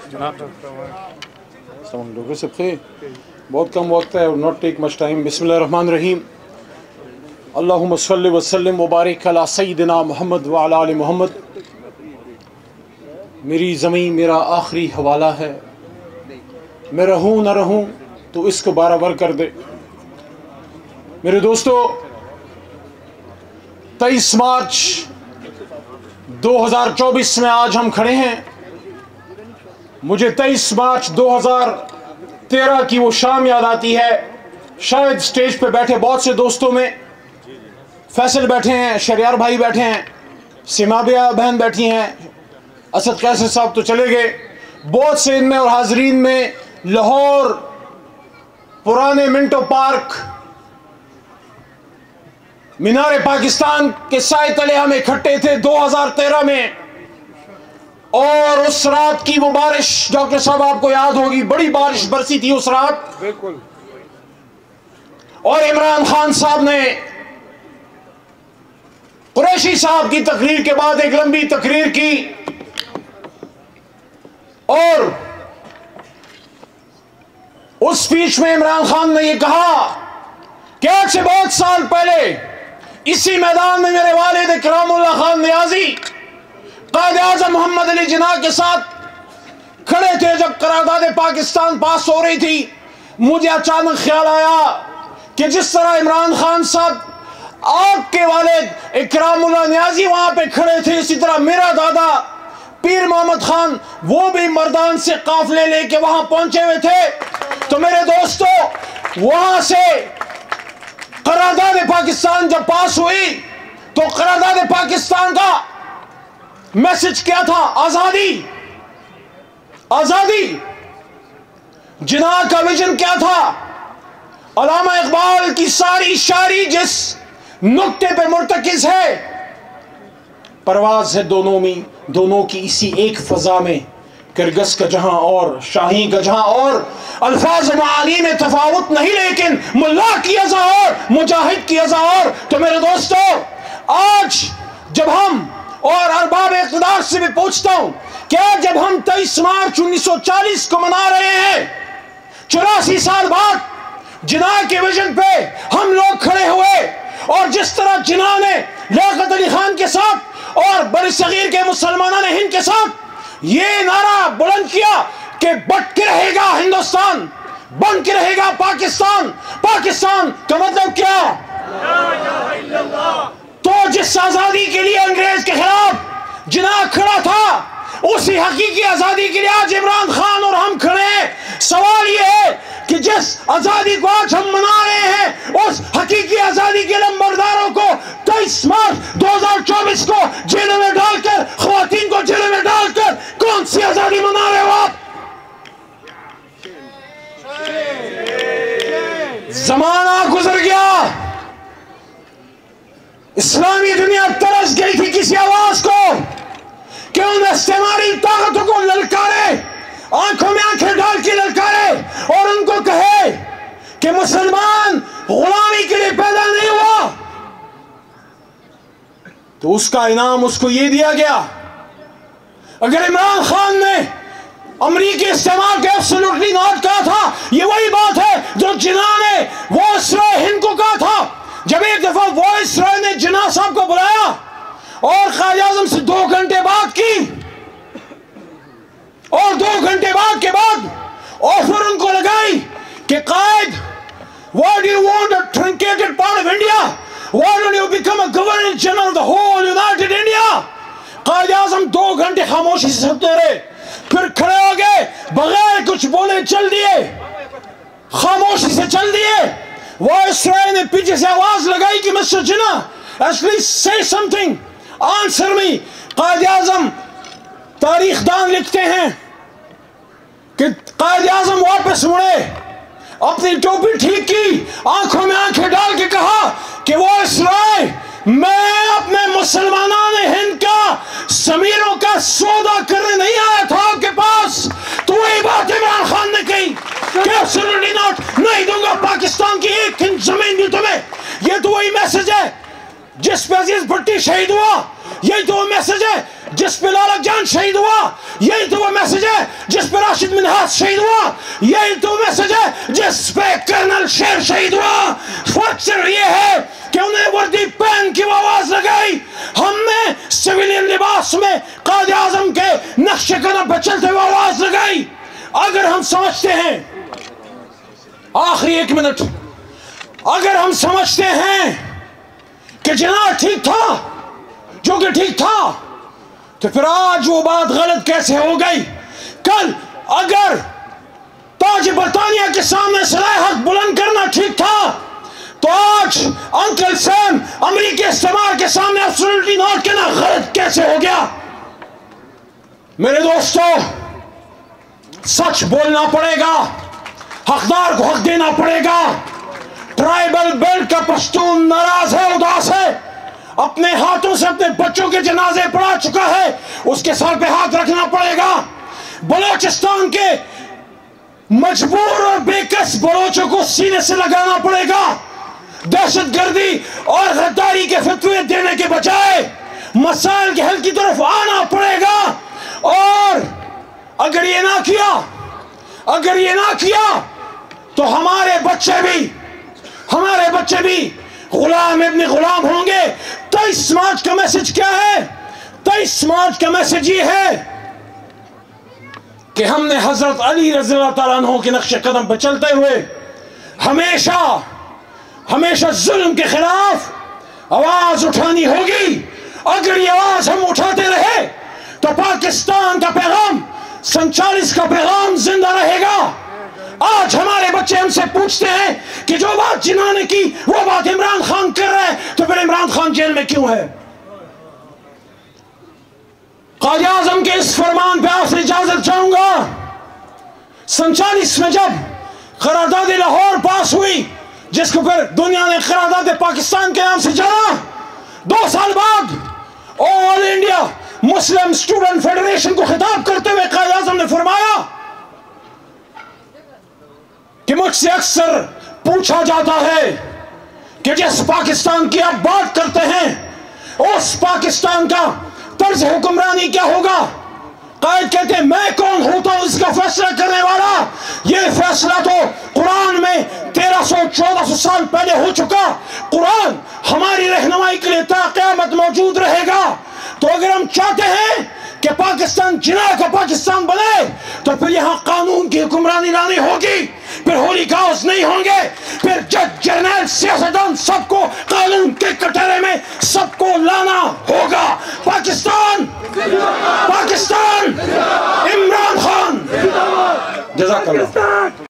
बहुत कम वक्त है और नॉट टेक मच टाइम। बिस्मिल्लाहिर्रहमानिर्रहीम। अल्लाहुम्मा सल्लि व सल्लिम व बारिक अला सय्यिदिना मुहम्मद व अला आलि मुहम्मद। मेरी ज़मीं मेरा आखिरी हवाला है, मैं रहूँ न रहूँ तो इसको बराबर कर दे। मेरे दोस्तों, 23 मार्च 2024 में आज हम खड़े हैं। मुझे 23 मार्च 2013 की वो शाम याद आती है। शायद स्टेज पे बैठे बहुत से दोस्तों में फैसल बैठे हैं, शरियार भाई बैठे हैं, सिमाबिया बहन बैठी हैं, असद कैसर साहब तो चले गए। बहुत से इनमें और हाजरीन में लाहौर पुराने मिंटो पार्क मीनार पाकिस्तान के साए तले हम इकट्ठे थे 2013 में। और उस रात की वो बारिश, डॉक्टर साहब आपको याद होगी, बड़ी बारिश बरसी थी उस रात। बिल्कुल। और इमरान खान साहब ने कुरैशी साहब की तकरीर के बाद एक लंबी तकरीर की और उस स्पीच में इमरान खान ने यह कहा कि आज से बहुत साल पहले इसी मैदान में मेरे वालिद इकरामुल्लाह खान नियाजी कायद आज़म मोहम्मद अली जिन्ना के साथ खड़े थे जब करारदाद पाकिस्तान पास हो रही थी। मुझे अचानक ख्याल आया कि जिस तरह इमरान खान साहब आपके वालिद इकरामुल्लाह नियाजी वहां पे खड़े थे, इसी तरह मेरा दादा पीर मोहम्मद खान वो भी मर्दान से काफले लेके वहां पहुंचे हुए थे। तो मेरे दोस्तों, वहां से करारदाद पाकिस्तान जब पास हुई तो करारदाद पाकिस्तान का मैसेज क्या था? आजादी, आजादी। जिन्ना का विजन क्या था? अल्लामा इकबाल की सारी शायरी जिस नुक्ते पे मुर्तकिज है, परवाज है दोनों की इसी एक फजा में, किरगस का जहां और शाही का जहां और, अल्फाज मानी में तफावत नहीं लेकिन मुल्ला की अज़ा और मुजाहिद की अज़ा और। तो मेरे दोस्तों, आज जब हम और अरबाब इक़्तिदार से भी पूछता हूं, क्या जब हम 23 मार्च 1940 को मना रहे हैं, 84 साल बाद जिन्ना के विजन पे हम लोग खड़े हुए और जिस तरह जिन्ना ने लियाकत अली खान के साथ और बड़ी सगीर के मुसलमानों ने हिंद के साथ ये नारा बुलंद किया कि बट के रहेगा हिंदुस्तान, बन के रहेगा पाकिस्तान। पाकिस्तान का मतलब क्या? तो जिस आजादी के लिए अंग्रेज के खिलाफ जिन्ना खड़ा था, उसी हकीकी आजादी के लिए आज इमरान खान और हम खड़े हैं। सवाल यह है कि जिस आजादी को आज हम मना रहे हैं, उस हकीकी आजादी के लंबरदारों को 23 मार्च 2024 को जेल में डालकर, ख्वातीन को जेल में डालकर कौन सी आजादी मना रहे हो आप? जमाना गुजर गया, इस्लामी दुनिया तरस गई थी किसी आवाज को कि उन इस्तेमारी ताकतों को ललकारे, आंखों में आंखें डाल के ललकारे और उनको कहे कि मुसलमान गुलामी के लिए पैदा नहीं हुआ। तो उसका इनाम उसको ये दिया गया। अगर इमरान खान ने अमरीकी इस्तेमाल के एब्सोल्युटली नॉट कहा था, ये वही बात है जो जिन्ना ने वायसराय हिंद को कहा था। जब एक दफा वायसराय ने जिन्ना साहब को बुलाया और कायद आज़म से 2 घंटे बात की और 2 घंटे बाद के बाद ऑफर उनको लगाई कि कायद, why do you want a truncated part of India? Why don't you become a governor general of the whole United India? कायद आज़म 2 घंटे खामोशी से सुनते रहे, फिर खड़े हो गए, बगैर कुछ बोले चल दिए, खामोशी से चल दिए। वायसराय ने पीछे से आवाज लगाई कि mister Jinnah, at least say something, answer me। Quaid Azam तारीखदान लिखते हैं कि कायद आज़म वापस मुड़े, अपनी टोपी ठीक की, आंखों में आंखें डाल के कहा कि वायसराय, मैं अपने मुसलमानों ने हिंद का समीरों का सौदा करने नहीं आया था आपके पास। तो वही बात इमरान खान ने कही कि एब्सोल्युटली नॉट, नहीं दूंगा पाकिस्तान की एक इंच जमीन भी तुम्हें। ये तो वही मैसेज है जिस पे अजीज भट्टी शहीद हुआ, यही तो वो मैसेज है जिस पे लालक जान शहीद हुआ, यही तो वो मैसेज है जिस पे राशिद मिन्हाज शहीद हुआ, यही तो मैसेज है जिस पे कर्नल शेर शहीद हुआ। फर्क सिर्फ ये है कि उन्हें वर्दी पहन की आवाज लगाई, हमने सिविलियन लिबास में कायद आजम के नक्शे कदम पर चलते हुए आवाज लगाई। अगर हम समझते हैं, आखिरी 1 मिनट, अगर हम समझते हैं कि जिना ठीक था, जो कि ठीक था, तो फिर आज वो बात गलत कैसे हो गई? कल अगर ताज बरतानिया के सामने सलाह हक बुलंद करना ठीक था, तो आज अंकल सैम अमेरिकी इस्तेमाल के सामने एब्सोल्युटली नॉट कहना गलत कैसे हो गया? मेरे दोस्तों, सच बोलना पड़ेगा, हकदार को हक देना पड़ेगा। ट्राइबल बेल्ट का पश्तून नाराज है, उदास है, अपने हाथों से अपने बच्चों के जनाजे पढ़ा चुका है, उसके सर पे हाथ रखना पड़ेगा। बलोचिस्तान के मजबूर और बेकस बलोचों को सीने से लगाना पड़ेगा। दहशतगर्दी और गद्दारी के फतवे देने के बजाय मसाइल के हल की तरफ आना पड़ेगा। और अगर ये ना किया तो हमारे बच्चे भी गुलाम इब्न गुलाम होंगे। 23 मार्च का मैसेज क्या है? 23 मार्च का मैसेज ये है कि हमने हजरत अली रज़ियल्लाहु ताला अन्हु के नक्शे कदम पर चलते हुए हमेशा जुल्म के खिलाफ आवाज उठानी होगी। अगर ये आवाज हम उठाते रहे तो पाकिस्तान का पैगाम 47 का पैगाम जिंदा रहेगा। आज हमारे बच्चे हमसे पूछते हैं कि जो बात जिन्ना ने की वो बात इमरान खान कर रहा है, तो फिर इमरान खान जेल में क्यों है? कायद आज़म के इस फरमान पे आपसे इजाजत चाहूंगा। 47 में जब करारदाद लाहौर पास हुई, जिसको फिर दुनिया ने करारदाद पाकिस्तान के नाम से जाना, 2 साल बाद All India Muslim student federation को खिताब करते हुए कायद आज़म ने फरमाया कि मुझसे अक्सर पूछा जाता है कि जिस पाकिस्तान की आप बात करते हैं उस पाकिस्तान का तर्ज हुक्मरानी क्या होगा? कायद कहते हैं मैं कौन होता हूं इसका फैसला करने वाला। यह फैसला तो कुरान में 1300-1400 साल पहले हो चुका। कुरान हमारी रहनुमाई के लिए ता क़यामत मौजूद रहेगा। तो अगर हम चाहते हैं कि पाकिस्तान जिना का पाकिस्तान बने, तो फिर यहां कानून की हुक्मरानी लानी होगी, फिर होली काउस नहीं होंगे, फिर जज जनरल सियासतदान सबको कानून के कटहरे में सबको लाना होगा। पाकिस्तान इमरान खान। जज़ाकल्लाह।